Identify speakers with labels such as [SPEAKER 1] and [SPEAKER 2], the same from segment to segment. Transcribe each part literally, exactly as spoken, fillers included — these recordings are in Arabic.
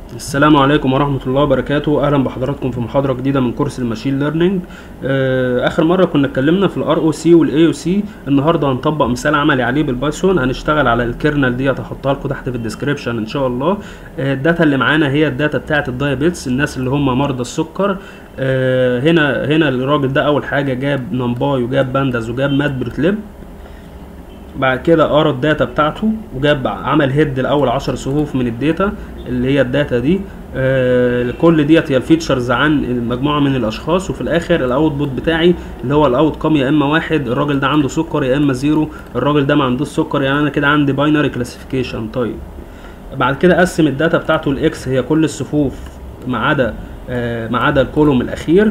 [SPEAKER 1] السلام عليكم ورحمة الله وبركاته. أهلا بحضراتكم في محاضرة جديدة من كورس الماشين ليرنينج. آخر مرة كنا اتكلمنا في الار او سي والاي او سي. النهاردة هنطبق مثال عملي عليه بالبايثون. هنشتغل على الكيرنل دي، هحطها لكم تحت في الديسكريبشن إن شاء الله. آه الداتا اللي معانا هي الداتا بتاعة الدايابيتس، الناس اللي هم مرضى السكر. آه هنا هنا الراجل ده أول حاجة جاب نمباي وجاب بانداز وجاب ماتبروتليب. بعد كده قرا الداتا بتاعته وجاب عمل هيد لاول عشر صفوف من الداتا اللي هي الداتا دي. آه كل ديت هي الفيتشرز عن مجموعه من الاشخاص، وفي الاخر الاوتبوت بتاعي اللي هو الاوت كام يا اما واحد الراجل ده عنده سكر، يا اما زيرو الراجل ده ما عندوش سكر. يعني انا كده عندي باينري كلاسيفيكيشن. طيب بعد كده قسم الداتا بتاعته الاكس هي كل الصفوف ما عدا آه ما عدا الكولوم الاخير،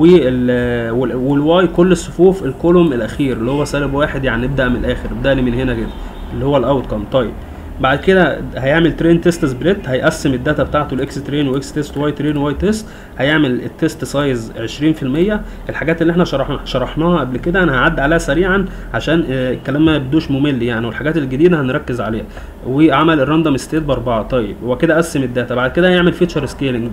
[SPEAKER 1] والواي كل الصفوف الكولوم الاخير اللي هو سالب واحد. يعني نبدا من الاخر، ابدا لي من هنا كده اللي هو الاوت كام. طيب بعد كده هيعمل ترين تيست سبليت، هيقسم الداتا بتاعته الاكس ترين واكس تيست واي ترين واي تيست. هيعمل التيست سايز عشرين في المية. الحاجات اللي احنا شرحنا شرحناها قبل كده انا هعدي عليها سريعا عشان الكلام ما يبدوش ممل يعني، والحاجات الجديده هنركز عليها. وعمل الراندوم ستيت باربعه. طيب هو كده قسم الداتا. بعد كده هيعمل فيتشر سكيلنج.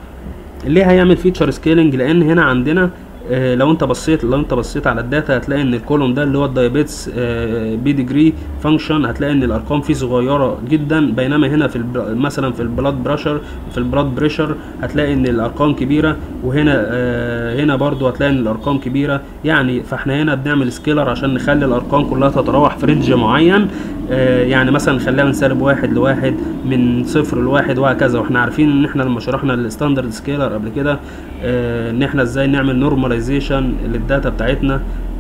[SPEAKER 1] ليه هيعمل فيتشر سكيلنج؟ لان هنا عندنا آه لو انت بصيت لو انت بصيت على الداتا هتلاقي ان الكولوم ده اللي هو الدايابيتس آه بي ديجري فانكشن، هتلاقي ان الارقام فيه صغيره جدا، بينما هنا في مثلا في البلاد بريشر في البلاد بريشر هتلاقي ان الارقام كبيره، وهنا آه هنا برضو هتلاقي ان الارقام كبيره. يعني فاحنا هنا بنعمل سكيلر عشان نخلي الارقام كلها تتراوح في رينج معين. آه يعني مثلا نخليها من سالب واحد لواحد، من صفر لواحد، وهكذا. واحنا عارفين ان احنا لما شرحنا الستاندرد سكيلر قبل كده آه ان احنا ازاي نعمل نورماليزيشن للداتا بتاعتنا،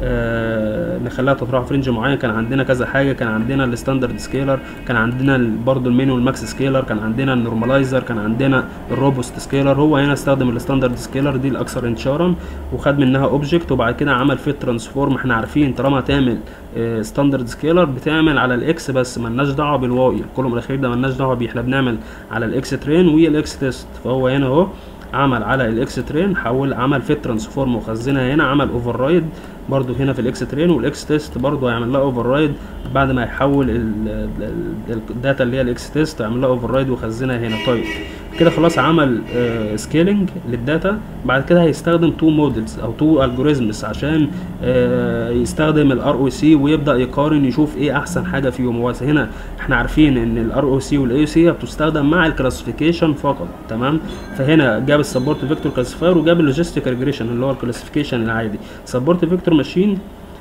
[SPEAKER 1] آه نخليها تتراوح في رينج معين. كان عندنا كذا حاجه، كان عندنا الستاندرد سكيلر، كان عندنا برضو المينيمال ماكس سكيلر، كان عندنا النورماليزر، كان عندنا الروبوست سكيلر. هو هنا استخدم الستاندرد سكيلر دي الاكثر انتشارا وخد منها اوبجكت، وبعد كده عمل فيت ترانسفورم. احنا عارفين طالما تعمل ستاندرد سكيلر بتعمل على الاكس بس، مالناش دعوه بالواي، الكولوم الاخير ده مالناش دعوه بيه، احنا بنعمل على الاكس ترين والاكس تيست. فهو هنا اهو عمل على الاكس ترين، حول عمل فيت ترانسفورم وخزنها هنا، عمل اوفر رايد برضو هنا في الاكس ترين، والاكس تيست برضو هيعمل لها اوفر رايد بعد ما يحول الداتا اللي هي الاكس تيست، يعمل لها اوفر رايد وخزنها هنا. طيب كده خلاص عمل آه سكيلنج للداتا. بعد كده هيستخدم تو مودلز او تو الجوريزمز عشان آه يستخدم الار او سي ويبدا يقارن يشوف ايه احسن حاجه فيهم. هو هنا احنا عارفين ان الار او سي والاي او سي بتستخدم مع الكلاسيفيكيشن فقط، تمام. فهنا جاب السبورت فيكتور كلاسيفاير وجاب اللوجيستيك ريجريشن اللي هو الكلاسيفيكيشن العادي. سبورت فيكتور ماشين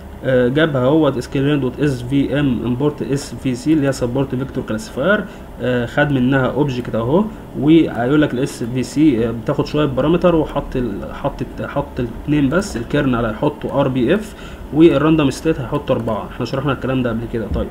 [SPEAKER 1] جابها هو سكيلين دوت اس في ام امبورت اس في سي اللي هي سبورت فيكتور كلاسيفاير، خد منها اوبجكت اهو، وهيقول لك الاس في سي بتاخد شويه بارامتر، وحط حط حط الاثنين بس. الكيرنل هيحطوا ار بي اف والراندوم ستيت هيحطوا اربعه. احنا شرحنا الكلام ده قبل كده. طيب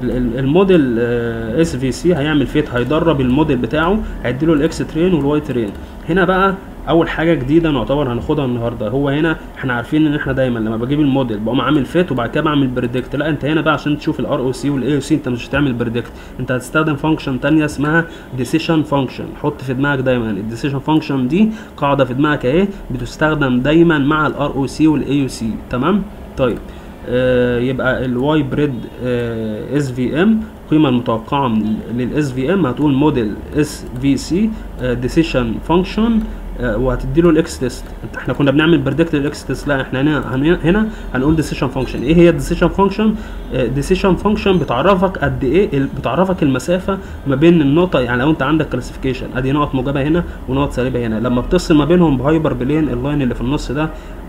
[SPEAKER 1] الموديل اس في سي هيعمل فيت، هيدرب الموديل بتاعه، هيديله الاكس ترين والواي ترين. هنا بقى اول حاجه جديده نعتبر هناخدها النهارده. هو هنا احنا عارفين ان احنا دايما لما بجيب الموديل بقوم عامل فيت وبعد كده بعمل بريدكت. لا، انت هنا بقى عشان تشوف الار او سي والاي او سي انت مش هتعمل بريدكت، انت هتستخدم فانكشن ثانيه اسمها ديسيشن فانكشن. حط في دماغك دايما الديسيشن فانكشن دي قاعده في دماغك اهي، بتستخدم دايما مع الار او سي والاي او سي، تمام. طيب آه يبقى الواي بريد اس في ام، القيمه المتوقعه للاس في ام هتقول موديل اس في سي ديسيشن فانكشن، وهتدي له الاكس تيست. احنا كنا بنعمل بريدكت للاكس تيست، لا احنا هنا هنا هنقول ديسيشن فانكشن. ايه هي الديسيشن فانكشن؟ ديسيشن فانكشن بتعرفك قد ايه، بتعرفك المسافه ما بين النقطه. يعني لو انت عندك كلاسيفيكيشن ادي نقط موجبه هنا ونقط سالبه هنا، لما بتفصل ما بينهم بهايبر بلين اللاين اللي في النص ده،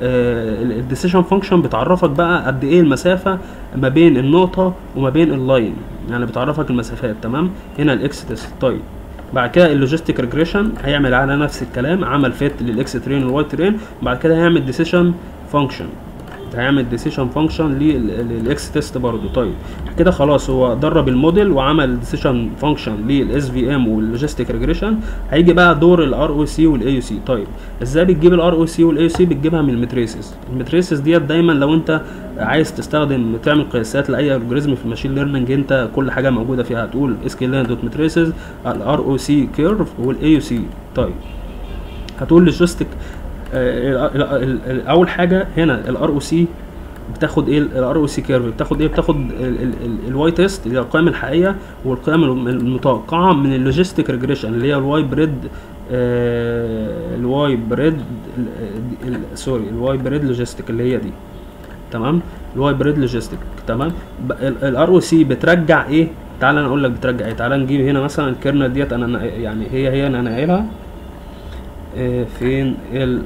[SPEAKER 1] الديسيشن فانكشن بتعرفك بقى قد ايه المسافه ما بين النقطه وما بين اللاين، يعني بتعرفك المسافات، تمام. هنا الاكس تيست. طيب بعد كده اللوجيستيك ريجريشن هيعمل على نفس الكلام، عمل فيت للاكس ترين والواي ترين. بعد كده هيعمل ديسيشن فانكشن، هيعمل ديسيشن فانكشن للاكس تيست برضه. طيب كده خلاص هو درب الموديل وعمل ديسيشن فانكشن للاس في ام واللوجيستيك ريجريشن. هيجي بقى دور الار او سي والاي او سي. طيب ازاي بتجيب الار او سي والاي او سي؟ بتجيبها من الماتريسز. الماتريسز ديت دايما لو انت عايز تستخدم تعمل قياسات لاي الجوريزم في الماشين ليرنينج، انت كل حاجه موجوده فيها هتقول سكيلين دوت ماتريسز الار او سي كيرف والاي او سي. طيب هتقول لوجيستيك آه اول حاجه هنا الار او سي بتاخد ايه الار او سي كيرف، بتاخد ايه، بتاخد الواي تيست اللي هي القيم الحقيقيه والقيم المتوقعه من اللوجيستيك ريجريشن اللي هي الواي بريد آه الواي بريد سوري الواي بريد لوجيستيك اللي هي دي. تمام، الواي بريد لوجيستيك. تمام، الار او سي بترجع ايه، تعال انا اقول لك بترجع ايه. تعال نجيب هنا مثلا الكيرنل ديت، انا يعني هي هي انا ناقلها آه فين ال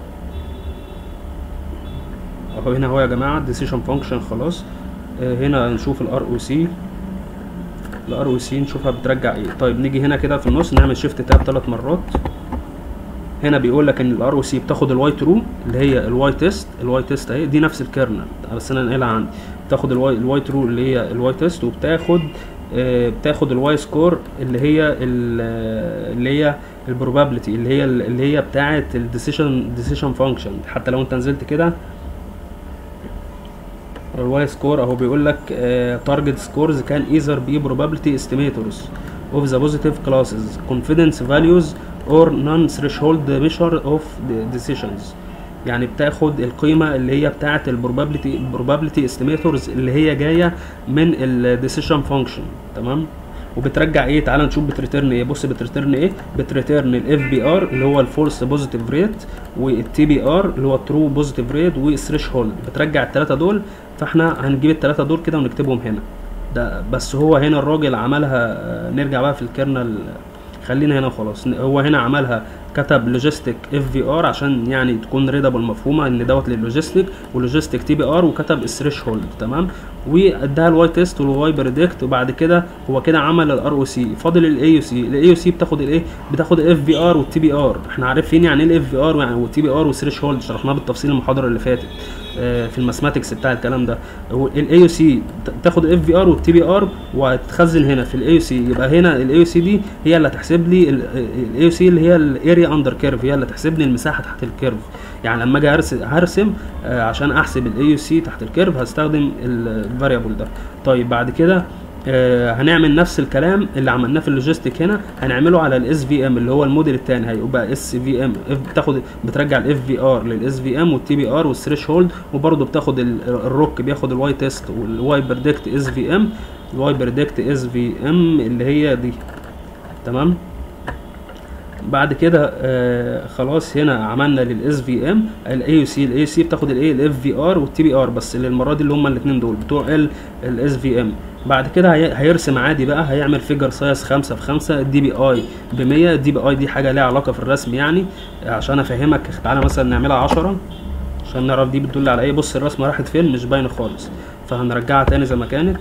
[SPEAKER 1] اهو هنا اهو يا جماعه ديسيشن فانكشن خلاص. آه هنا نشوف الار او سي الار او سي نشوفها بترجع ايه. طيب نيجي هنا كده في النص نعمل شيفت تاب ثلاث مرات. هنا بيقول لك ان الار او سي بتاخد الواي ترو اللي هي الواي تيست الواي تيست اهي دي نفس الكيرنل بس انا ناقلها عندي. بتاخد الواي الواي ترو اللي هي الواي تيست، وبتاخد آه بتاخد الواي سكور اللي هي اللي هي البروبابيلتي اللي هي اللي هي بتاعه الديسيشن ديسيشن فانكشن. حتى لو انت نزلت كده الواي سكور اهو بيقول لك تارجت سكورز كان ايذر بي probability estimators of the positive classes confidence values or non threshold measure of the decisions. يعني بتاخد القيمه اللي هي بتاعه البروبابيلتي probability estimators اللي هي جايه من الديسيشن فانكشن. تمام، وبترجع ايه، تعال نشوف بتريتيرن ايه. بص بتريتيرن ايه، بتريتيرن الاف بي ار اللي هو الفولس بوزيتيف ريت، والتي بي ار اللي هو الترو بوزيتيف ريت، والثريش هولد. بترجع الثلاثه دول، فاحنا هنجيب الثلاثه دول كده ونكتبهم هنا. ده بس هو هنا الراجل عملها، نرجع بقى في الكيرنل، خلينا هنا خلاص. هو هنا عملها كتب لوجيستيك اف في ار عشان يعني تكون ريدابل مفهومه ان دوت للوجيستيك، ولوجيستيك تي بي ار، وكتب الثريش هولد. تمام، واداها الواي تيست والواي بريدكت. وبعد كده هو كده عمل الار او سي. فاضل الاي يو سي. الاي يو سي بتاخد الايه، بتاخد الاف في ار والتي بي ار. احنا عارفين يعني ايه الاف في ار والتي بي ار والثريش هولد، شرحناه بالتفصيل المحاضره اللي فاتت في الماثماتكس بتاع الكلام ده. الاي يو سي تاخد الاف في ار والتي بي ار وتخزن هنا في الاي يو سي. يبقى هنا الاي يو سي دي هي اللي هتحسب لي الاي يو سي اللي هي الاريا اندر كيرف، هي اللي تحسب لي المساحه تحت الكيرف. يعني لما اجي ارسم هرسم آه عشان احسب الاي يو سي تحت الكيرف هستخدم الفاريبل ده. طيب بعد كده آه هنعمل نفس الكلام اللي عملناه في اللوجيستيك هنا، هنعمله على الاس في ام اللي هو الموديل الثاني. هيبقى اس في ام بتاخد بترجع الاف في ار للاس في ام والتي بي ار والثريش هولد، وبرده بتاخد الروك بياخد الواي تيست والواي بريدكت اس في ام الواي بريدكت اس في ام اللي هي دي. تمام، بعد كده آه خلاص هنا عملنا للاس في ام الاي يو سي. الاي يو سي بتاخد الايه الاف في ار والتي بي ار، بس المره دي اللي هم الاثنين دول بتوع الاس في ام. بعد كده هيرسم عادي بقى، هيعمل فيجر سايز خمسة في خمسة. الدي بي اي ب مية. الدي بي اي دي حاجه ليها علاقه في الرسم يعني، عشان افهمك تعالى مثلا نعملها عشرة عشان نعرف دي بتدل على ايه. بص الرسمه راحت فين، مش باينه خالص، فهنرجعها تاني زي ما كانت.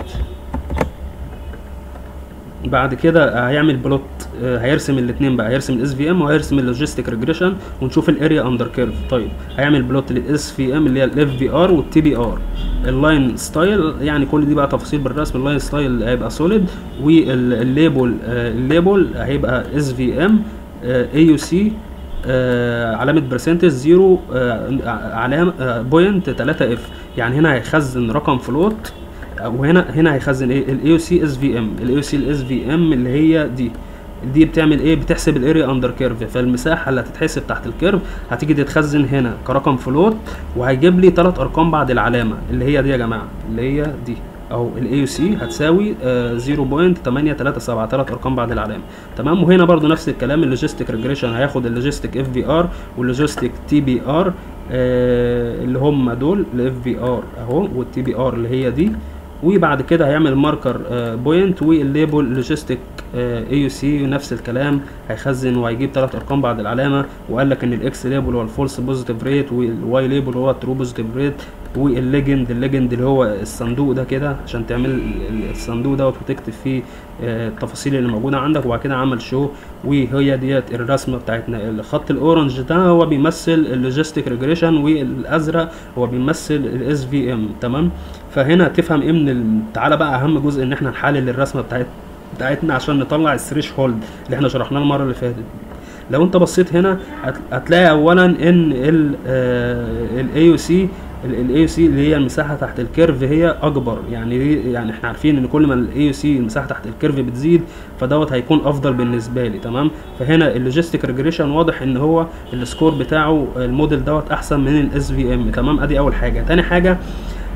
[SPEAKER 1] بعد كده هيعمل بلوت، هيرسم الاثنين بقى، هيرسم الاس في ام وهيرسم اللوجيستيك ريجريشن ونشوف الاريا اندر كيرف. طيب هيعمل بلوت للاس في ام اللي هي الاف في ار والتي بي ار. اللاين ستايل يعني كل دي بقى تفاصيل بالرسم. اللاين ستايل هيبقى سوليد، والليبل الليبل هيبقى اس في ام اي يو سي علامه برسنتج زيرو علامه بوينت ثلاثة اف. يعني هنا هيخزن رقم فلوت، وهنا هنا هيخزن ايه الاي يو سي اس في ام. الاي يو سي الاس في ام اللي هي دي دي بتعمل ايه، بتحسب الاريا اندر كيرف. فالمساحه اللي هتتحسب تحت الكيرف هتيجي تتخزن هنا كرقم فلوت، وهيجيب لي ثلاث ارقام بعد العلامه اللي هي دي يا جماعه، اللي هي دي اهو. الاي يو سي هتساوي زيرو بوينت ثمانية ثلاثة سبعة، ثلاث ارقام بعد العلامه. تمام، وهنا برده نفس الكلام. اللوجيستيك ريجريشن هياخد اللوجيستيك اف في ار واللوجيستيك تي بي ار اللي هم دول الاف في ار اهو والتي بي ار اللي هي دي. وبعد كده هيعمل ماركر بوينت والليبل لوجيستيك اي يو سي نفس الكلام، هيخزن وهيجيب ثلاث ارقام بعد العلامه. وقال لك ان الاكس ليبل هو الفولس بوزيتيف ريت، والواي ليبل هو الترو بوزيتيف ريت، والليجند الليجند اللي هو الصندوق ده كده عشان تعمل الصندوق دوت وتكتب فيه التفاصيل اللي موجوده عندك. وبعد كده عمل شو، وهي ديت الرسمه بتاعتنا. الخط الاورنج ده هو بيمثل اللوجيستيك ريجريشن، والازرق هو بيمثل الاس في ام. تمام، فهنا تفهم ايه من ال... تعالى بقى اهم جزء ان احنا نحلل الرسمه بتاعت بتاعتنا عشان نطلع الثريش هولد اللي احنا شرحناه المره اللي فاتت. لو انت بصيت هنا هتلاقي اولا ان الاي يو سي الاي يو سي اللي هي المساحه تحت الكيرف هي اكبر. يعني يعني احنا عارفين ان كل ما الاي يو سي المساحه تحت الكيرف بتزيد فدوت هيكون افضل بالنسبه لي. تمام، فهنا اللوجيستيك ريجريشن واضح ان هو السكور بتاعه الموديل دوت احسن من الاس في ام. تمام، ادي اول حاجه. تاني حاجه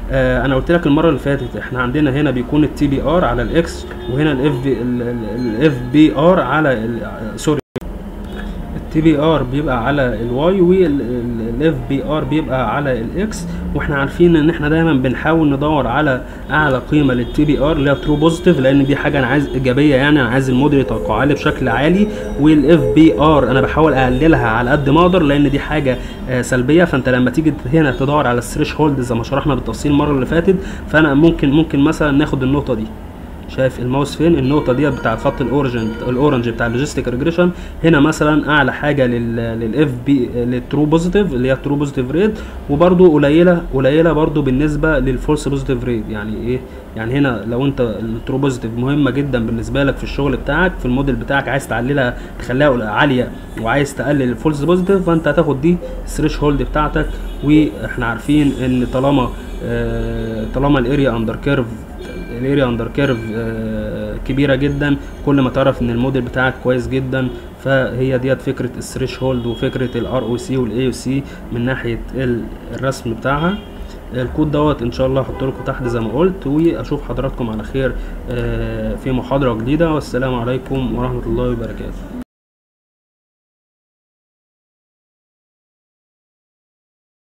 [SPEAKER 1] آه انا قلت لك المره اللي فاتت احنا عندنا هنا بيكون التي بي ار على الاكس، وهنا الاف بي الاف بي ار على سوري التي بي ار بيبقى على الواي، والاف بي ار بيبقى على الاكس. واحنا عارفين ان احنا دايما بنحاول ندور على اعلى قيمه للتي بي ار اللي هي ترو بوزيتيف، لان دي حاجه انا عايز ايجابيه، يعني انا عايز الموديل يتوقع لي بشكل عالي. والاف بي ار انا بحاول اقللها على قد ما اقدر لان دي حاجه آه سلبيه. فانت لما تيجي هنا تدور على الثريش هولد زي ما شرحنا بالتفصيل المره اللي فاتت، فانا ممكن ممكن مثلا ناخد النقطه دي، شايف الماوس فين؟ النقطه ديت بتاع الخط الاورنج الاورنج بتاع اللوجيستيك ريجريشن. هنا مثلا اعلى حاجه للاف بي للترو بوزيتيف اللي هي الترو بوزيتيف ريت، وبرده قليله قليله برده بالنسبه للفولس بوزيتيف ريت. يعني ايه؟ يعني هنا لو انت الترو بوزيتيف مهمه جدا بالنسبه لك في الشغل بتاعك في الموديل بتاعك، عايز تعللها تخليها عاليه وعايز تقلل الفولس بوزيتيف، فانت هتاخد دي الثريش هولد بتاعتك. واحنا عارفين ان طالما آه طالما الاريا اندر كيرف الاريا اندر كيرف كبيره جدا، كل ما تعرف ان الموديل بتاعك كويس جدا. فهي ديت فكره الثريش هولد وفكره الار او سي والاي او سي من ناحيه الرسم بتاعها. الكود دوت ان شاء الله هحط لكم تحت زي ما قلت، واشوف حضراتكم على خير في محاضره جديده، والسلام عليكم ورحمه الله وبركاته.